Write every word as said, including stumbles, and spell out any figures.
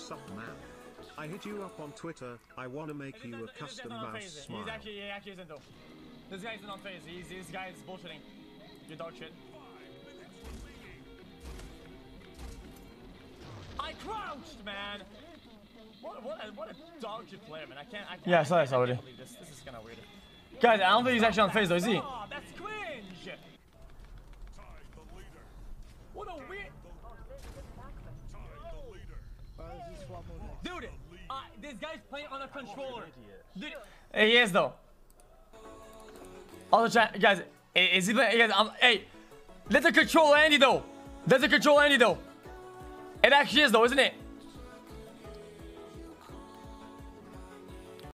Sup man? I hit you up on Twitter. I wanna make you a custom mouse smile. He's actually, he actually isn't though. This guy isn't on FaZe. He's, this guy is bullshitting. You dog shit. I crouched, man. What, what, a, what a dog shit player, man. I can't. I can't Yeah, I saw I this already. can't believe this. This is kind of weird. Guys, I don't think he's actually on FaZe though, is he? Oh, that's cringe. What a weird. Dude, uh, this guy's playing on a controller. Dude. Hey, he is though. Also, chat, guys, is he playing? Guys, I'm, hey, that's a control Andy though. That's a control Andy though. It actually is though, isn't it?